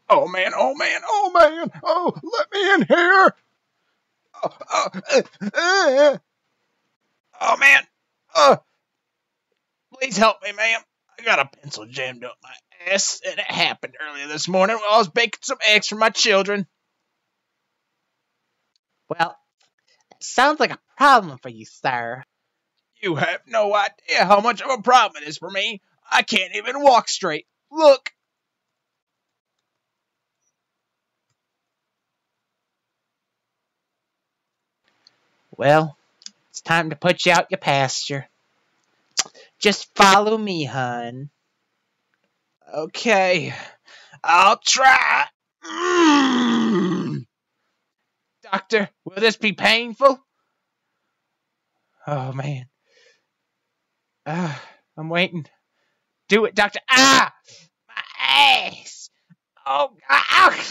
Oh man, oh man, oh man, oh, let me in here. Oh, oh man, uh, please help me, ma'am. I got a pencil jammed up my ass, and it happened earlier this morning while I was baking some eggs for my children. Well, that sounds like a problem for you, sir. You have no idea how much of a problem it is for me. I can't even walk straight. Look. Well, it's time to put you out your pasture. Just follow me, hun. Okay, I'll try. Doctor, will this be painful? Oh, man. I'm waiting. Do it, doctor. Ah! My ass! Oh, God.